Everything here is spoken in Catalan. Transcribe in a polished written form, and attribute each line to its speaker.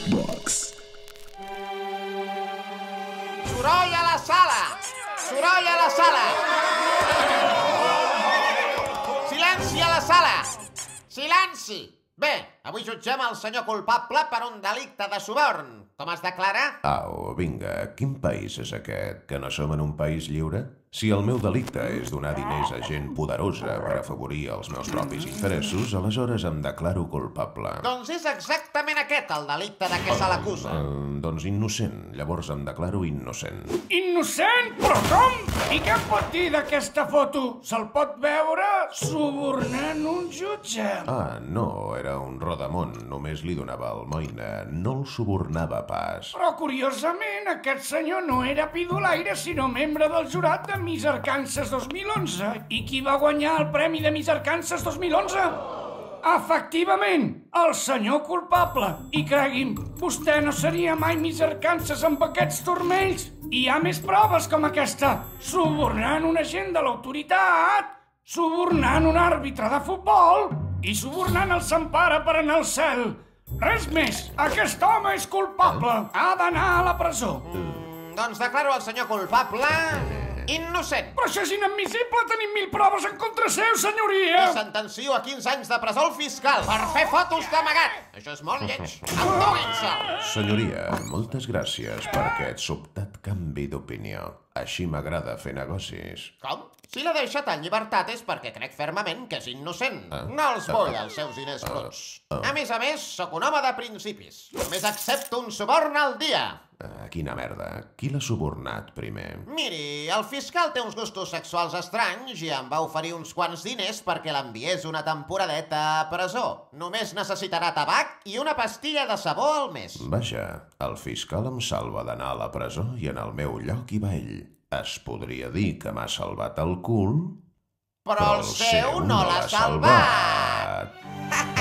Speaker 1: Box.
Speaker 2: Soroll a la sala! Soroll a la sala! Silenci a la sala! Silenci! Bé, avui jutgem el senyor culpable per un delicte de suborn. Com es declara?
Speaker 3: Au, vinga, quin país és aquest? Que no som en un país lliure? Si el meu delicte és donar diners a gent poderosa per afavorir els meus propis interessos, aleshores em declaro culpable.
Speaker 2: Doncs és exactament aquest el delicte de què se l'acusa.
Speaker 3: Doncs innocent. Llavors em declaro innocent.
Speaker 4: Innocent? Però com? I què em pot dir d'aquesta foto? Se'l pot veure subornant un jutge.
Speaker 3: Ah, no, era un rodamont. Només li donava almoina. No el subornava pas.
Speaker 4: Però, curiosament, aquest senyor no era pidolaire, sinó membre del jurat de Miss Arkansas 2011. I qui va guanyar el premi de Miss Arkansas 2011? Efectivament, el senyor culpable. I cregui'm, vostè no seria mai Miss Arkansas amb aquests turmells. I hi ha més proves com aquesta. Subornant un agent de l'autoritat, subornant un àrbitre de futbol i subornant el Sant Pare per anar al cel. Res més, aquest home és culpable. Ha d'anar a la presó.
Speaker 2: Doncs declaro el senyor culpable innocent.
Speaker 4: Però això és inadmissible, tenim 1000 proves en contra seu, senyoria.
Speaker 2: I sentencio a 15 anys de presó al fiscal per fer fotos d'amagat. Això és molt lleig. Enduguin-se'l.
Speaker 3: Senyoria, moltes gràcies per aquest sobtat canvi d'opinió. Així m'agrada fer negocis.
Speaker 2: Com? Si l'he deixat en llibertat és perquè crec fermament que és innocent. No els vull, els seus diners bruts. A més, sóc un home de principis. Només accepto un suborn al dia.
Speaker 3: Quina merda. Qui l'ha subornat primer?
Speaker 2: Miri, el fiscal té uns gustos sexuals estranys i em va oferir uns quants diners perquè l'enviés una temporadeta a presó. Només necessitarà tabac i una pastilla de sabó al mes.
Speaker 3: Vaja, el fiscal em salva d'anar a la presó i en el meu lloc hi va ell. Es podria dir que m'ha salvat el cul,
Speaker 2: però el seu no l'ha salvat.